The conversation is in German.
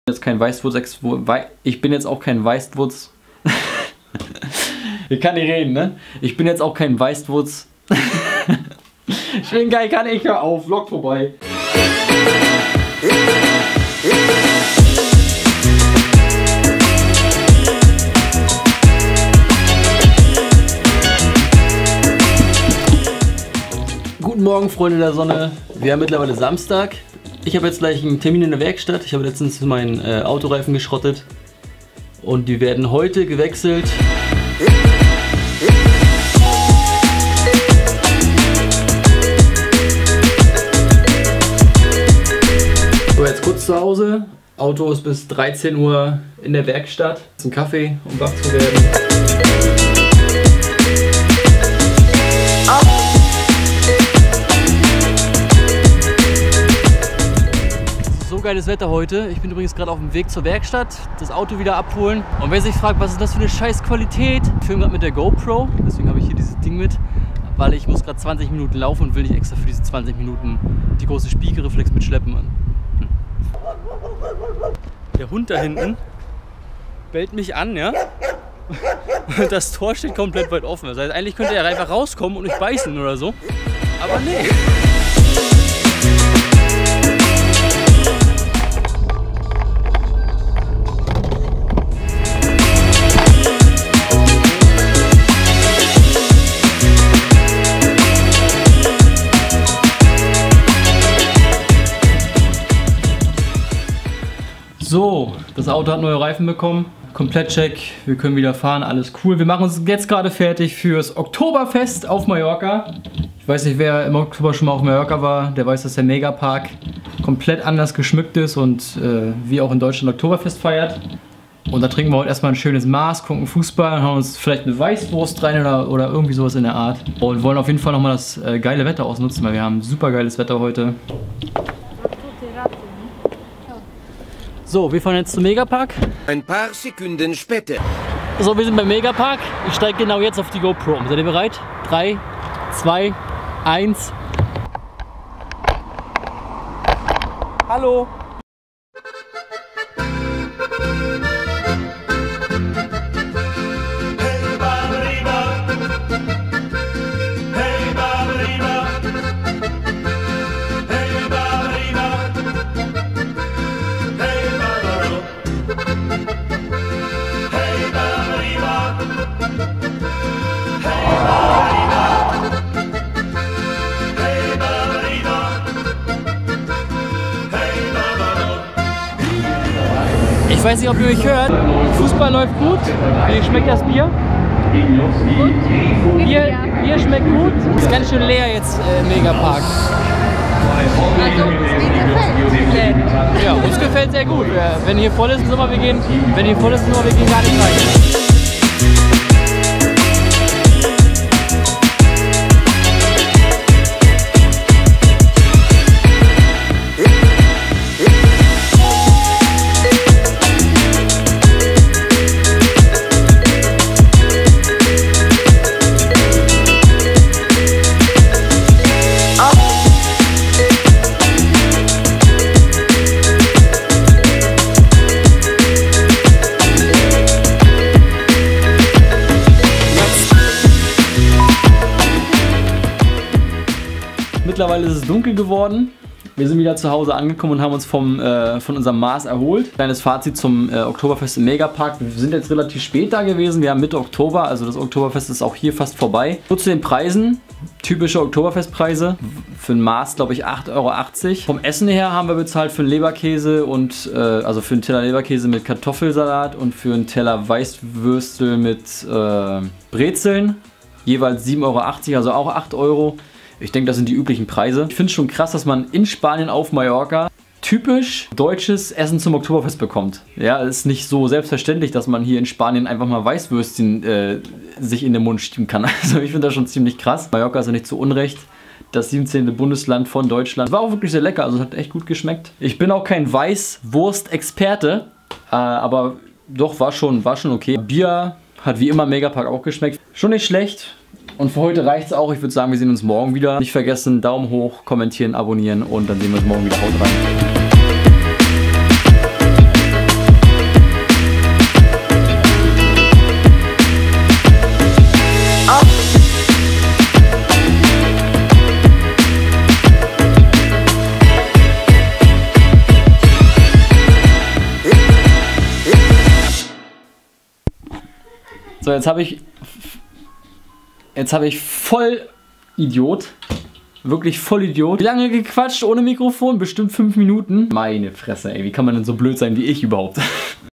Jetzt kein Weißwurz, ich bin jetzt auch kein Weißwurz. Ich kann nicht reden, ne? Ich bin jetzt auch kein Weißwurz. Ich bin geil, kann ich, hör auf, Vlog vorbei. Guten Morgen, Freunde der Sonne. Wir haben mittlerweile Samstag. Ich habe jetzt gleich einen Termin in der Werkstatt. Ich habe letztens meinen Autoreifen geschrottet. Und die werden heute gewechselt. So, jetzt kurz zu Hause. Auto ist bis 13 Uhr in der Werkstatt. Jetzt ein Kaffee, um wach zu werden. So geiles Wetter heute. Ich bin übrigens gerade auf dem Weg zur Werkstatt, das Auto wieder abholen. Und wer sich fragt, was ist das für eine scheiß Qualität? Ich filme gerade mit der GoPro, deswegen habe ich hier dieses Ding mit, weil ich muss gerade 20 Minuten laufen und will nicht extra für diese 20 Minuten die große Spiegelreflex mitschleppen. Der Hund da hinten bellt mich an, ja? Und das Tor steht komplett weit offen. Das heißt, eigentlich könnte er einfach rauskommen und mich beißen oder so. Aber nee. So, das Auto hat neue Reifen bekommen, Komplettcheck, wir können wieder fahren, alles cool. Wir machen uns jetzt gerade fertig fürs Oktoberfest auf Mallorca. Ich weiß nicht, wer im Oktober schon mal auf Mallorca war, der weiß, dass der Megapark komplett anders geschmückt ist und wie auch in Deutschland Oktoberfest feiert. Und da trinken wir heute erstmal ein schönes Maß, gucken Fußball, hauen uns vielleicht eine Weißwurst rein oder irgendwie sowas in der Art. Und wollen auf jeden Fall nochmal das geile Wetter ausnutzen, weil wir haben super geiles Wetter heute. So, wir fahren jetzt zum Megapark. Ein paar Sekunden später. So, wir sind beim Megapark. Ich steige genau jetzt auf die GoPro. Seid ihr bereit? 3, 2, 1. Hallo! Ich weiß nicht, ob ihr mich hört. Fußball läuft gut. Wie schmeckt das Bier? Bier schmeckt gut. Ist ganz schön leer jetzt im Megapark. Also, mir gefällt. Ja, uns gefällt sehr gut. Wenn hier voll ist im Sommer, wir gehen gar nicht rein. Mittlerweile ist es dunkel geworden. Wir sind wieder zu Hause angekommen und haben uns von unserem Maß erholt. Kleines Fazit zum Oktoberfest im Megapark. Wir sind jetzt relativ spät da gewesen. Wir haben Mitte Oktober, also das Oktoberfest ist auch hier fast vorbei. Nur zu den Preisen. Typische Oktoberfestpreise. Für ein Maß, glaube ich, 8,80 €. Vom Essen her haben wir bezahlt für einen Leberkäse und also für einen Teller Leberkäse mit Kartoffelsalat und für einen Teller Weißwürstel mit Brezeln. Jeweils 7,80 €, also auch 8 €. Ich denke, das sind die üblichen Preise. Ich finde es schon krass, dass man in Spanien auf Mallorca typisch deutsches Essen zum Oktoberfest bekommt. Ja, es ist nicht so selbstverständlich, dass man hier in Spanien einfach mal Weißwürstchen sich in den Mund schieben kann. Also ich finde das schon ziemlich krass. Mallorca ist ja nicht zu Unrecht das 17. Bundesland von Deutschland. War auch wirklich sehr lecker, also hat echt gut geschmeckt. Ich bin auch kein Weißwurst-Experte, aber doch, war schon okay. Bier hat wie immer im Megapark auch geschmeckt. Schon nicht schlecht. Und für heute reicht es auch. Ich würde sagen, wir sehen uns morgen wieder. Nicht vergessen, Daumen hoch, kommentieren, abonnieren und dann sehen wir uns morgen wieder. Haut rein. So, jetzt habe ich voll Idiot. Wirklich voll Idiot. Wie lange gequatscht ohne Mikrofon? Bestimmt 5 Minuten. Meine Fresse, ey. Wie kann man denn so blöd sein wie ich überhaupt?